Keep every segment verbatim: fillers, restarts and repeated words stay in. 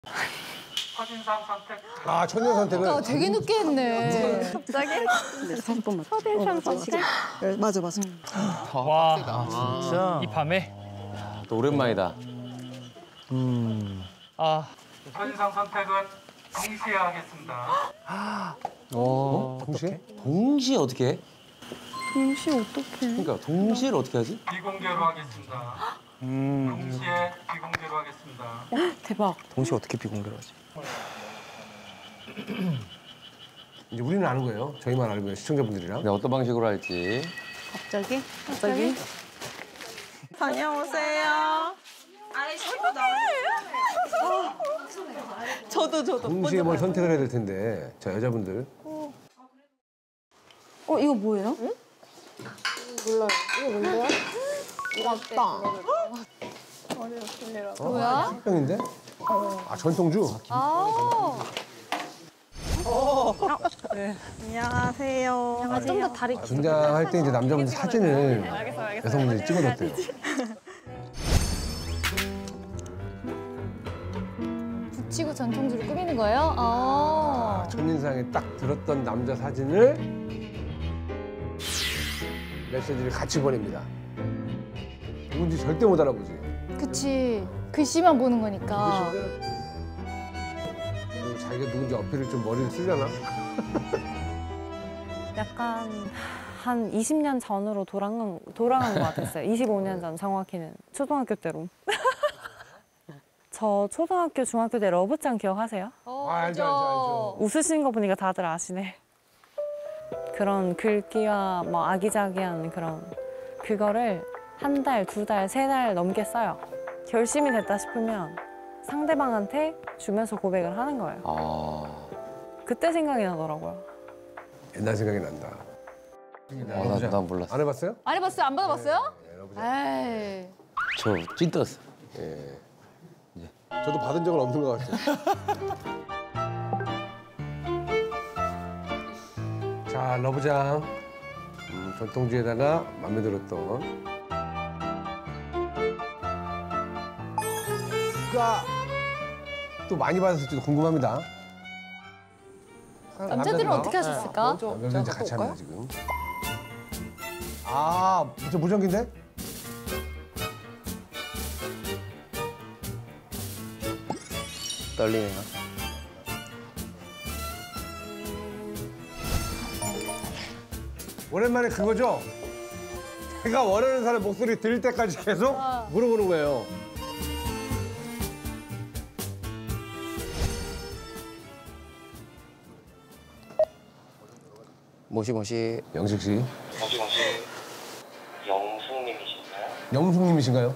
첫인상 선택. 아, 첫인상 선택을. 아, 되게 늦게 했네. 갑자기? 네, 사진 번만. 첫인상 선택? 네, 맞아, 맞아. 와, 진짜. 이 밤에? 야, 또 오랜만이다. 음. 아. 첫인상 선택은 동시에 하겠습니다. 어, 동시에? 동시에 어떻게 해? 동시에 어떡해? 그러니까 동시에를 어떻게 하지? 비공개로 하겠습니다. 음. 동시에 비공개로 하겠습니다. 대박. 동시에 어떻게 비공개를 하지? 이제 우리는 아는 거예요. 저희만 알고요. 시청자분들이랑. 네, 어떤 방식으로 할지. 갑자기? 갑자기? 다녀오세요. 아니, 저도 나와요. 저도, 저도. 동시에 뭘 선택을 해야 될 텐데. 자, 여자분들. 어, 이거 뭐예요? 응? 몰라요. 이거 뭔데요? 맞다. 뭐야? 신병인데? 아, 전통주? 아, 안녕하세요. 아, 좀 더 다리. 아, 등장할 때 이제 남자분들 사진을 여성분들이 찍어줬대요. 붙이고 전통주를 꾸미는 거예요? 아. 첫인상에 딱 들었던 남자 사진을 메시지를 같이 보냅니다. 누군지 절대 못 알아보지. 그치. 글씨만 보는 거니까. 그리고 자기가 누군지 어필을 좀 머리를 쓰잖아. 약간 한 이십 년 전으로 돌아간, 돌아간 것 같았어요. 이십오 년 전 정확히는. 초등학교 때로. 저 초등학교, 중학교 때 러브짱 기억하세요? 어, 아, 알죠, 알죠, 알죠. 웃으시는 거 보니까 다들 아시네. 그런 글귀와 뭐 아기자기한 그런 그거를 한 달, 두 달, 세 달 넘게 써요. 결심이 됐다 싶으면 상대방한테 주면서 고백을 하는 거예요. 아. 그때 생각이 나더라고요. 옛날 생각이 난다. 어, 나, 난 몰랐어. 안 해봤어요? 안 해봤어요? 안 받아봤어요? 네, 해보자. 에이. 저 찐떴어. 예. 저도 받은 적은 없는 것 같아요. 자, 러브장. 음, 전통주에다가 맘에 들었던. 누가 또 많이 받았을지도 궁금합니다. 남자들은 어떻게 하셨을까? 남자들 이제 같이 합니다, 지금. 아, 저 무전기인데? 떨리네요. 오랜만에 그거죠? 제가 원하는 사람 목소리 들을 때까지 계속 물어보는 거예요. 모시모시. 영식 씨. 혹시 혹시 영숙님이신가요? 영숙님이신가요?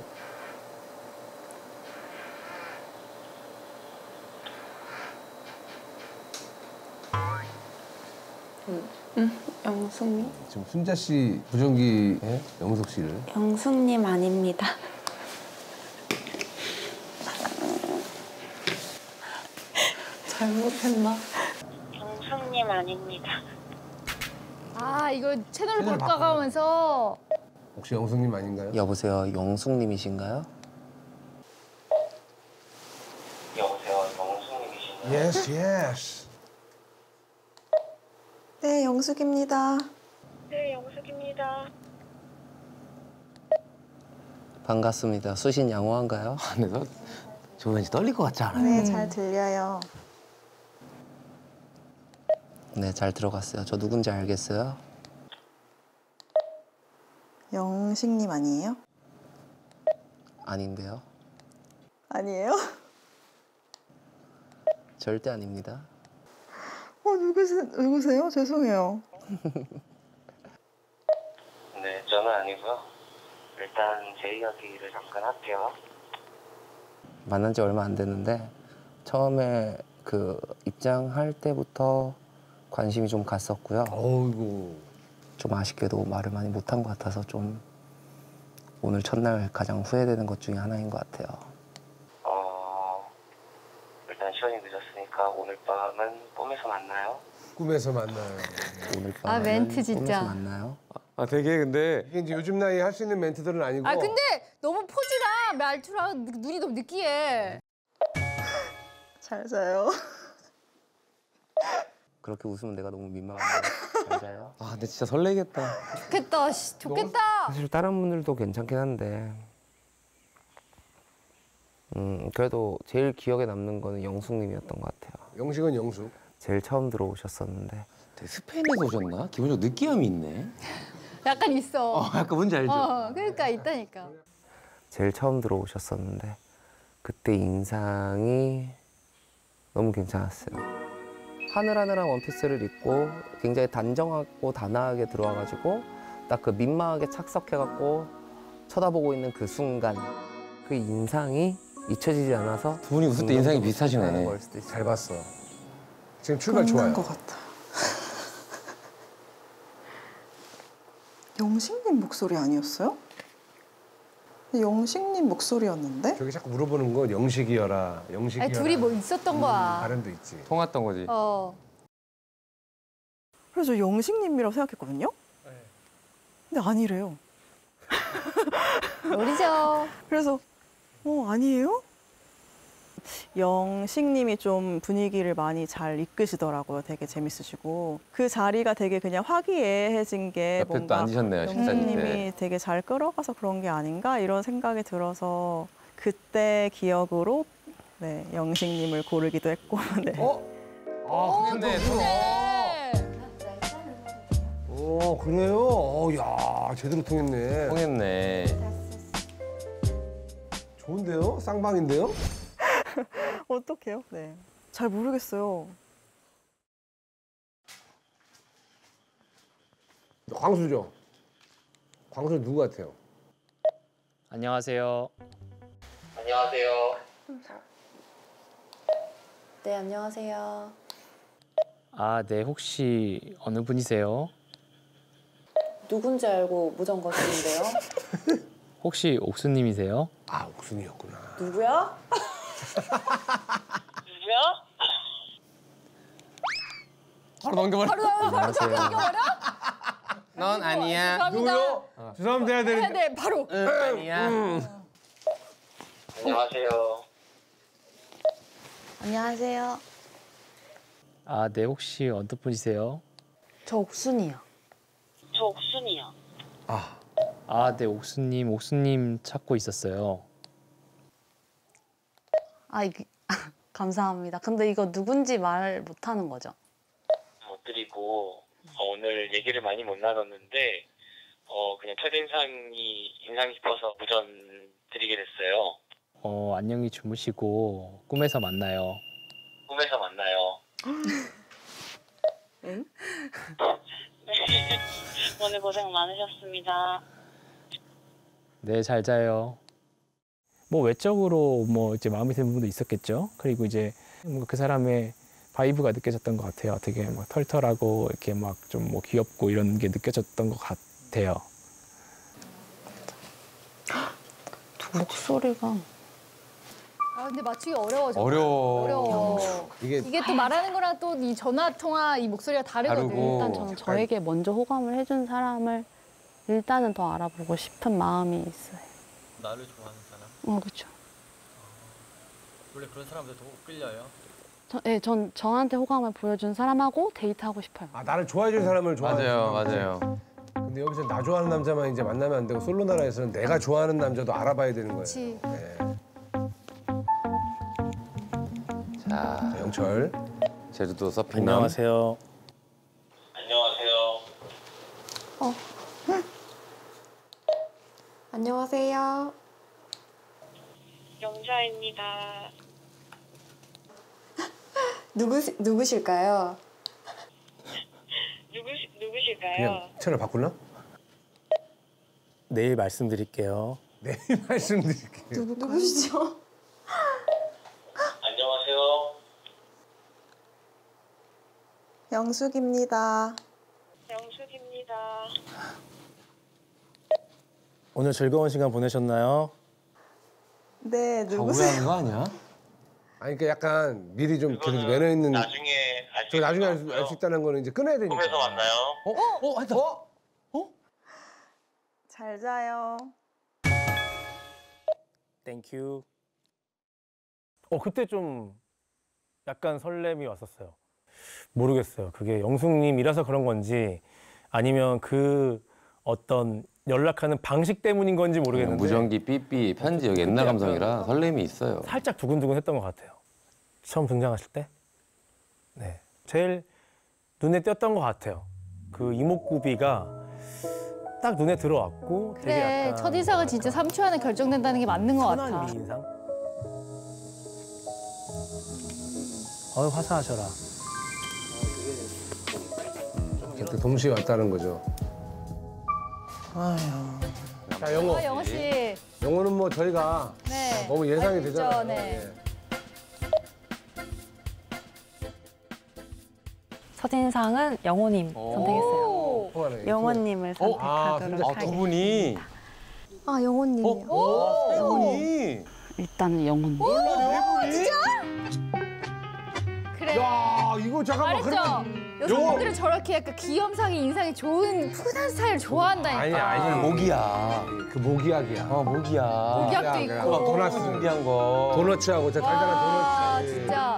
영숙님? 지금 순자 씨 부정기에 영숙 씨를. 영숙님 아닙니다. 잘못했나? 영숙님 아닙니다. 아, 이걸 채널을 채널 바꿔가면서. 혹시 영숙님 아닌가요? 여보세요, 영숙님이신가요? 여보세요, 영숙님이신가요? Yes, yes. 네, 영숙입니다. 네, 영숙입니다. 반갑습니다. 수신 양호한가요? 근데 너, 저 왠지 떨릴 것 같지 않아? 네, 잘 들려요. 네, 잘 들어갔어요. 저 누군지 알겠어요? 영식님 아니에요? 아닌데요. 아니에요? 절대 아닙니다. 어, 누구세, 누구세요? 죄송해요. 네, 저는 아니고요. 일단 제 이야기를 잠깐 할게요. 만난 지 얼마 안 됐는데 처음에 그 입장할 때부터 관심이 좀 갔었고요. 어이구. 좀 아쉽게도 말을 많이 못한 것 같아서 좀 오늘 첫날 가장 후회되는 것 중에 하나인 것 같아요. 어, 일단 시간이 늦었으니까 오늘 밤은 꿈에서 만나요. 꿈에서 만나요. 오늘 아, 밤은 멘트 진짜. 꿈에서 만나요. 아, 되게 근데. 이게 이제 요즘 나이에 할 수 있는 멘트들은 아니고. 아, 근데 너무 포즈랑 말투랑 눈이 너무 느끼해. 잘 자요. 그렇게 웃으면 내가 너무 민망한데. 잘 자요. 아 근데 진짜 설레겠다. 좋겠다. 씨, 좋겠다. 사실 다른 분들도 괜찮긴 한데 음 그래도 제일 기억에 남는 거는 영숙님이었던 것 같아요. 영식은 영숙. 제일 처음 들어오셨었는데 되게 스페인에서 오셨나? 기본적으로 느끼함이 있네. 약간 있어. 어 약간 뭔지 알죠? 어, 그러니까 있다니까. 제일 처음 들어오셨었는데 그때 인상이 너무 괜찮았어요. 하늘하늘한 원피스를 입고 굉장히 단정하고 단아하게 들어와가지고 딱 그 민망하게 착석해갖고 쳐다보고 있는 그 순간 그 인상이 잊혀지지 않아서 두 분이 웃을 때 인상이 비슷하시네. 걸 수도 있어요. 잘 봤어. 지금 출발 좋아요. 끝난 것 같아. 영식님 목소리 아니었어요? 영식님 목소리였는데? 저기 자꾸 물어보는 건 영식이여라. 영식이여라. 아니, 둘이 뭐 있었던 거야. 발음도 있지. 통했던 거지. 어. 그래서 영식님이라고 생각했거든요? 근데 아니래요. 노리죠. 그래서 어 아니에요? 영식님이 좀 분위기를 많이 잘 이끄시더라고요. 되게 재밌으시고 그 자리가 되게 그냥 화기애애해진 게 옆에 또 뭔가 앉으셨네요, 식사실 때. 영식님이 되게 잘 끌어가서 그런 게 아닌가 이런 생각이 들어서 그때 기억으로 네 영식님을 고르기도 했고 네. 어? 아, 근데 네. 오, 그래요? 어, 야, 제대로 통했네. 통했네. 좋은데요? 쌍방인데요? 어떡해요? 네. 잘 모르겠어요. 광수죠? 광수 누구 같아요? 안녕하세요. 안녕하세요. 네, 안녕하세요. 아, 네. 혹시 어느 분이세요? 누군지 알고 무전 거시는데요? 혹시 옥수님이세요? 아, 옥순이였구나. 누구야? 누구야? 바로 넘겨버려. 바로 바로 바로 안녕하세요. 넘겨버려? 넌 아니야. 죄송합니다. 죄송합니다 해야 네, 되는데. 네, 바로. 응, 아니야. 안녕하세요. 안녕하세요. 아, 네. 혹시 어떤 분이세요? 저 옥순이요. 저 옥순이요. 아, 아, 네. 옥수님, 옥수님 찾고 있었어요. 아, 이게 감사합니다. 근데 이거 누군지 말 못하는 거죠? 못 드리고 어, 오늘 얘기를 많이 못 나눴는데 어, 그냥 첫인상이 인상 깊어서 무전 드리게 됐어요. 어, 안녕히 주무시고 꿈에서 만나요. 꿈에서 만나요. 네. 오늘 고생 많으셨습니다. 네, 잘 자요. 뭐 외적으로 뭐 이제 마음에 드는 부분도 있었겠죠. 그리고 이제 뭔가 그 사람의 바이브가 느껴졌던 것 같아요. 되게 막 털털하고 이렇게 막 좀 뭐 귀엽고 이런 게 느껴졌던 것 같아요. 목소리가 아, 근데 맞추기 어려워. 정말. 어려워. 어려워. 이게 이게 또 말하는 거랑 또 이 전화 통화 이 목소리가 다르거든. 다르고. 일단 저는 저에게 먼저 호감을 해준 사람을 일단은 더 알아보고 싶은 마음이 있어요. 나를 좋아하는 사람? 어, 그렇죠. 원래 그런 사람들 더 끌려요? 저, 예, 전 저한테 호감을 보여준 사람하고 데이트하고 싶어요. 아, 나를 좋아해 줄 사람을 좋아하는 맞아요, 사람. 맞아요. 근데 여기서 나 좋아하는 남자만 이제 만나면 안 되고 솔로 나라에서는 내가 좋아하는 남자도 알아봐야 되는 거예요. 그렇지. 네. 자, 자, 영철. 제주도 서핑남. 안녕하세요. 안녕하세요. 안녕하세요. 영자입니다. 누구 누구실까요? 누구시, 누구실까요? 그냥 채널 바꿀라? 내일 말씀드릴게요. 네, 말씀드릴게요. 누구 누구시죠? 안녕하세요. 영숙입니다. 영숙입니다. 오늘 즐거운 시간 보내셨나요? 네, 다 누구세요? 오해하는 거 아니야? 아니, 그러니까 약간 미리 좀 그래도 그거는 매너 있는. 나중에 알 수 저 나중에 알 수 있고요. 있다는 거는 이제 끊어야 되니까. 꿈에서 만나요. 어? 어? 하여튼. 어? 잘 자요. 땡큐. 어, 그때 좀 약간 설렘이 왔었어요. 모르겠어요. 그게 영숙님이라서 그런 건지 아니면 그 어떤 연락하는 방식 때문인 건지 모르겠는데 무전기 삐삐 편지 여기 옛날 감성이라 설렘이 있어요. 살짝 두근두근 했던 것 같아요. 처음 등장하실 때? 네. 제일 눈에 띄었던 것 같아요. 그 이목구비가 딱 눈에 들어왔고 되게 그래 약간 첫인상은 진짜 삼 초 안에 결정된다는 게 맞는 것 같아. 선한 미인상? 어유 화사하셔라. 그때 동시에 왔다는 거죠. 아유. 자, 영호. 아, 영호 씨. 영호는 뭐 저희가 네. 너무 예상이 알고 있죠, 되잖아요. 네. 예. 첫인상은 영호님 선택했어요. 통하네. 영호님을 선택하도록 진짜? 하겠습니다. 두 분이 아 영호님이요. 세 분이 일단 영호님. 그래. 야, 이거 잠깐만. 말했죠. 그러면 여성분들은 저렇게 약간 귀염상이 인상이 좋은 푸른 스타일 좋아한다니까. 아니, 아니, 모기야. 그 모기약이야. 어 모기야. 모기약도 있고. 도넛 모기한 거. 도넛하고 저 달달한 와, 도넛. 진짜.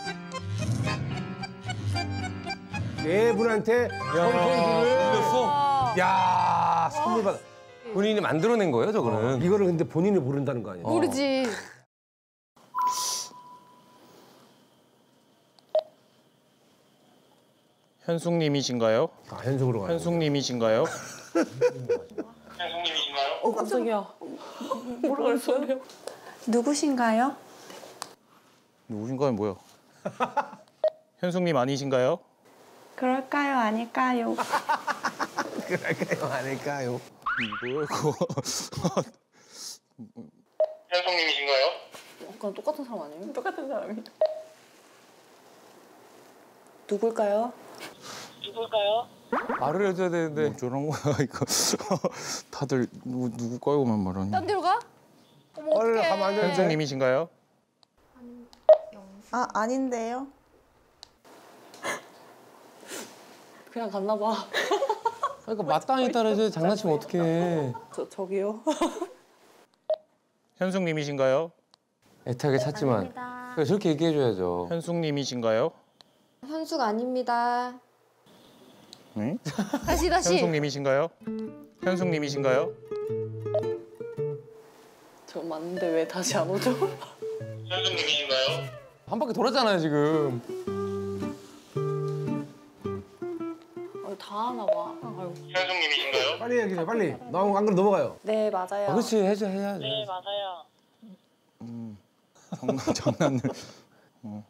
네 분한테 선물을 올렸어? 야, 선물 받아. 본인이 만들어낸 거예요, 저거는? 이거를 근데 본인이 모른다는 거 아니야? 모르지. 현숙님이신가요? 아, 현숙으로 가요. 현숙님이신가요? 현숙님이신가요? 어 깜짝이야. 뭐라 그랬어요? 누구신가요? 누구신가요, 뭐야? 현숙님 아니신가요? 그럴까요, 아닐까요? 그럴까요, 아닐까요? 뭐야, 그거. 현숙님이신가요? 약간 똑같은 사람 아니에요? 똑같은 사람이. 누굴까요? 누굴까요? 말을 해줘야 되는데. 뭐 어쩌란 거야, 이거. 다들 누구, 누굴까요만 말하니. 딴 데로 가? 어머, 얼른 어떡해. 가면 안 되는데. 현숙님이신가요? 아 아닌데요. 그냥 갔나 봐. 그러니까 마땅히 따라서 장난치면 어떡해. 저 저기요. 현숙님이신가요? 애타게 찾지만. 그러니까 저렇게 얘기해줘야죠. 현숙님이신가요? 현숙 아닙니다. 네? 다시 다시. 현숙님이신가요? 현숙님이신가요? 저 맞는데 왜 다시 안 오죠? 현숙님이신가요? 한 바퀴 돌았잖아요, 지금. 어, 다 하나 봐. 아유. 현숙님이신가요? 빨리 얘기해, 빨리. 너무 안 그러면 넘어가요. 네 맞아요. 아, 그렇지, 해줘, 해야지. 네, 맞아요. 음, 장난, 장난을. 어.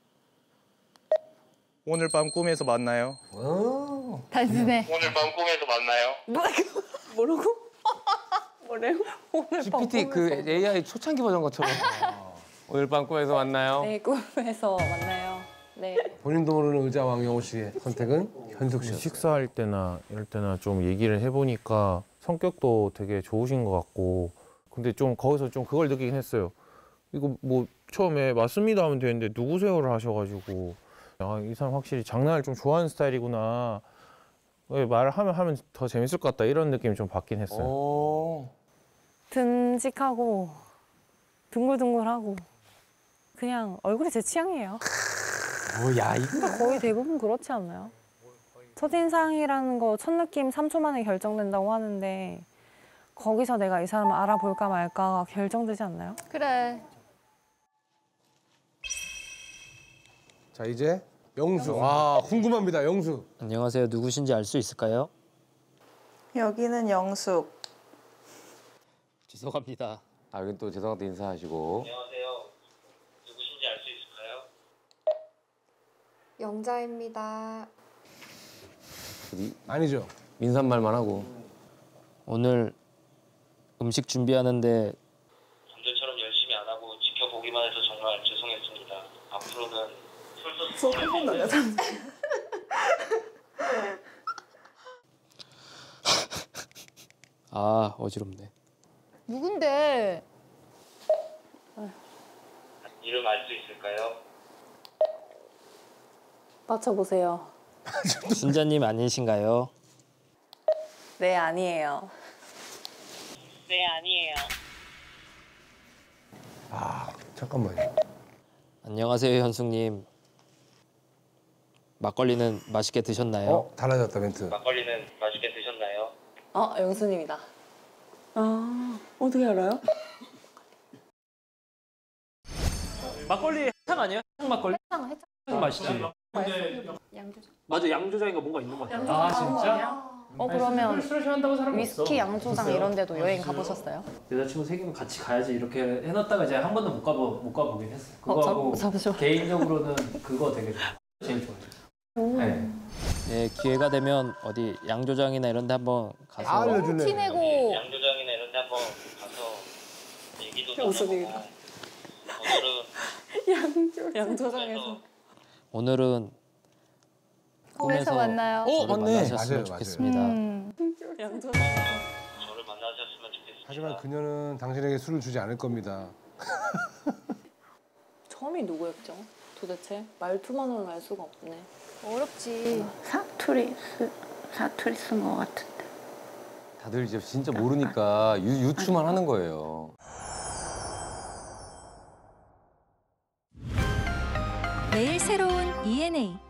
오늘 밤 꿈에서 만나요. 오. 단순해. 오늘 밤 꿈에서 만나요? 뭐라고? 뭐래요? 오늘 지피티 그 에이아이 초창기 버전 것처럼. 오늘 밤 꿈에서 만나요. 네 꿈에서 만나요. 네. 본인도 모르는 의자 왕영호 씨의 선택은 현숙 씨였어요. 식사할 때나 이럴 때나 좀 얘기를 해보니까 성격도 되게 좋으신 것 같고 근데 좀 거기서 좀 그걸 느끼긴 했어요. 이거 뭐 처음에 맞습니다 하면 되는데 누구세요를 하셔가지고 아, 이 사람 확실히 장난을 좀 좋아하는 스타일이구나. 말을 하면 하면 더 재밌을 것 같다 이런 느낌이 좀 받긴 했어요. 오. 듬직하고 둥글둥글하고 그냥 얼굴이 제 취향이에요. 뭐야 이거. 거의 대부분 그렇지 않나요? 첫인상이라는 거 첫 느낌 삼 초 만에 결정된다고 하는데 거기서 내가 이 사람을 알아볼까 말까가 결정되지 않나요? 그래. 자, 이제 영수. 아, 궁금합니다, 영수. 안녕하세요. 누구신지 알 수 있을까요? 여기는 영숙. 죄송합니다. 아, 여기 또 죄송하다 인사하시고. 안녕하세요. 누구신지 알 수 있을까요? 영자입니다. 아니죠. 민산말만 하고. 오늘 음식 준비하는데 남들처럼 열심히 안 하고 지켜보기만 해서 정말 죄송했습니다. 앞으로는 소금 넣어서. 아 어지럽네. 누군데? 이름 알 수 있을까요? 맞춰보세요. 순자님 아니신가요? 네 아니에요. 네, 아니에요. 아, 잠깐만요. 안녕하세요, 현숙님. 막걸리는 맛있게 드셨나요? 어, 달라졌다 멘트. 막걸리는 맛있게 드셨나요? 어, 영수님이다. 아, 어떻게 알아요? 막걸리 해탕 아니에요? 해탕 막걸리? 해탕, 해탕. 해탕 맛있지. 양조장. 맞아, 양조장인가 뭔가 있는 것 같아. 아, 진짜? 어, 그러면 술 싫어한다고 사람 위스키 양조장 이런 데도 여행 가보셨어요? 여자친구 생기면 같이 가야지 이렇게 해놨다가 이제 한 번도 못 가보 못 가보긴 했어요. 어, 그거하고 잠- 잠시만. 개인적으로는 그거 되게 제일 좋아해요. 네. 네, 기회가 되면 어디 양조장이나 이런 데 한번 가서 다 알려주네. 티내고. 양조장이나 이런 데 한번 가서 얘기도 웃음이다. 오늘은 양조, 양조장에서. 오늘은 꿈에서 만나요. 저를 맞네. 만나셨으면 맞아요, 맞아요. 좋겠습니다. 음. 양조장. 저를 만나셨으면 좋겠습니다. 하지만 그녀는 당신에게 술을 주지 않을 겁니다. 처음이 누구였죠? 도대체 말투만으로는 알 수가 없네. 어렵지. 사투리 쓰, 사투리 쓴 것 같은데. 다들 이제 진짜 모르니까 유, 유추만 하는 거예요. 매일 새로운 이엔에이